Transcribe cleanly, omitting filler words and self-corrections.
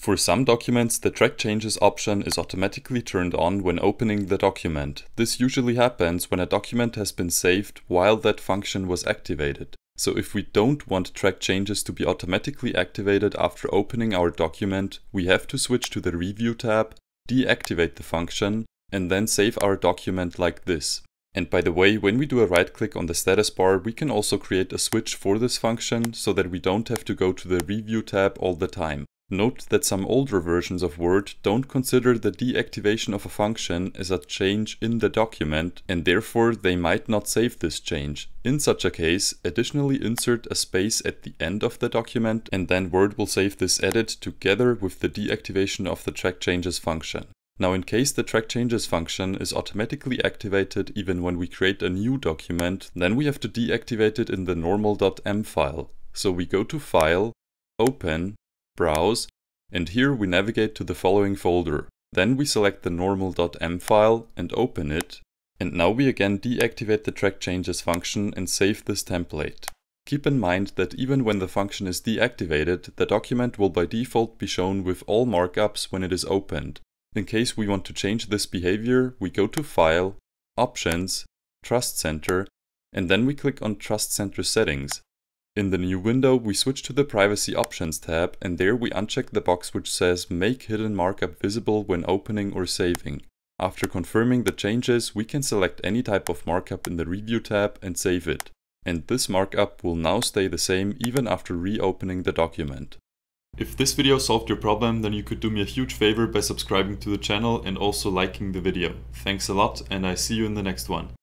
For some documents, the Track Changes option is automatically turned on when opening the document. This usually happens when a document has been saved while that function was activated. So if we don't want Track Changes to be automatically activated after opening our document, we have to switch to the Review tab, deactivate the function, and then save our document like this. And by the way, when we do a right click on the status bar, we can also create a switch for this function so that we don't have to go to the Review tab all the time. Note that some older versions of Word don't consider the deactivation of a function as a change in the document, and therefore they might not save this change. In such a case, additionally insert a space at the end of the document, and then Word will save this edit together with the deactivation of the Track Changes function. Now, in case the Track Changes function is automatically activated even when we create a new document, then we have to deactivate it in the normal.m file. So we go to File, Open, Browse, and here we navigate to the following folder. Then we select the normal.m file and open it, and now we again deactivate the Track Changes function and save this template. Keep in mind that even when the function is deactivated, the document will by default be shown with all markups when it is opened. In case we want to change this behavior, we go to File, Options, Trust Center, and then we click on Trust Center Settings. In the new window, we switch to the Privacy Options tab, and there we uncheck the box which says Make Hidden Markup Visible when opening or saving. After confirming the changes, we can select any type of markup in the Review tab and save it. And this markup will now stay the same even after reopening the document. If this video solved your problem, then you could do me a huge favor by subscribing to the channel and also liking the video. Thanks a lot, and I see you in the next one.